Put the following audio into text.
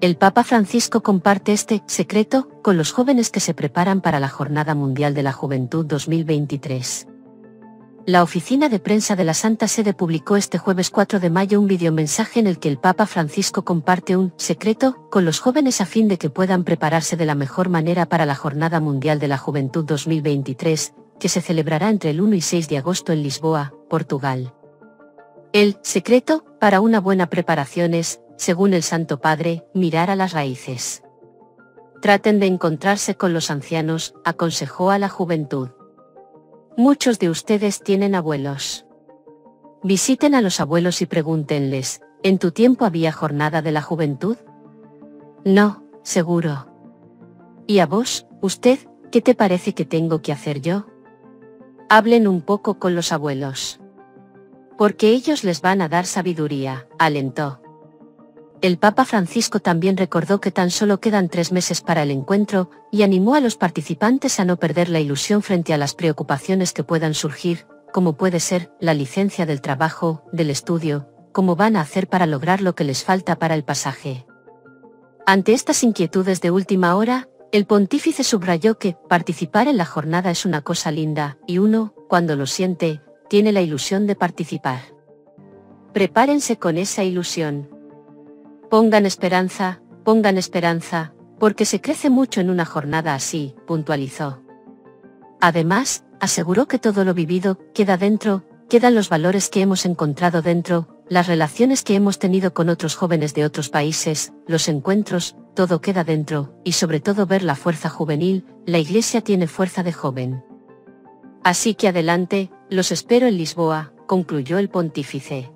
El Papa Francisco comparte este secreto con los jóvenes que se preparan para la Jornada Mundial de la Juventud 2023. La oficina de prensa de la Santa Sede publicó este jueves 4 de mayo un videomensaje en el que el Papa Francisco comparte un secreto con los jóvenes a fin de que puedan prepararse de la mejor manera para la Jornada Mundial de la Juventud 2023, que se celebrará entre el 1 y 6 de agosto en Lisboa, Portugal. El secreto para una buena preparación es, según el Santo Padre, mirar a las raíces. Traten de encontrarse con los ancianos, aconsejó a la juventud. Muchos de ustedes tienen abuelos. Visiten a los abuelos y pregúntenles, ¿en tu tiempo había jornada de la juventud? No, seguro. ¿Y a vos, usted, qué te parece que tengo que hacer yo? Hablen un poco con los abuelos. Porque ellos les van a dar sabiduría, alentó. El Papa Francisco también recordó que tan solo quedan 3 meses para el encuentro, y animó a los participantes a no perder la ilusión frente a las preocupaciones que puedan surgir, como puede ser la licencia del trabajo, del estudio, cómo van a hacer para lograr lo que les falta para el pasaje. Ante estas inquietudes de última hora, el pontífice subrayó que participar en la jornada es una cosa linda, y uno, cuando lo siente, tiene la ilusión de participar. Prepárense con esa ilusión. Pongan esperanza, porque se crece mucho en una jornada así, puntualizó. Además, aseguró que todo lo vivido queda dentro, quedan los valores que hemos encontrado dentro, las relaciones que hemos tenido con otros jóvenes de otros países, los encuentros, todo queda dentro, y sobre todo ver la fuerza juvenil, la Iglesia tiene fuerza de joven. Así que adelante, los espero en Lisboa, concluyó el pontífice.